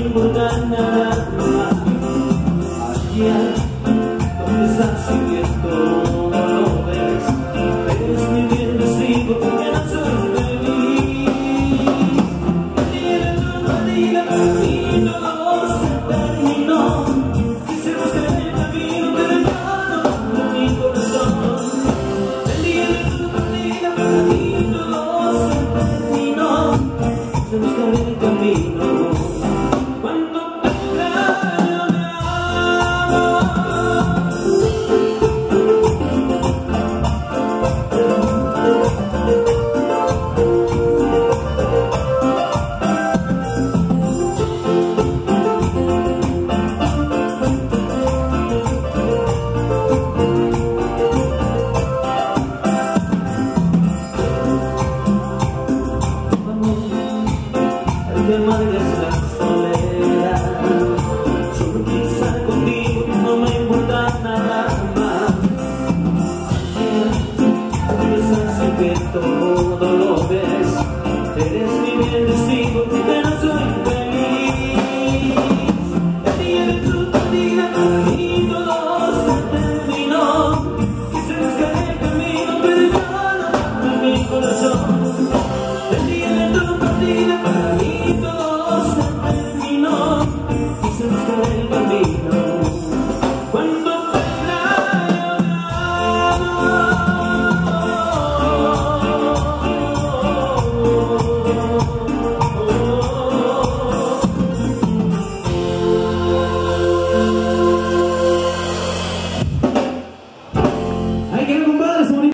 por ganar más. Allá donde estás siguiendo no lo ves, ves mi bien vestido porque no soy feliz. Y el camino se terminó, quise buscar el camino pero ya no de mi corazón. El día de tu partida para mí todo se terminó, quise buscar el camino. De madres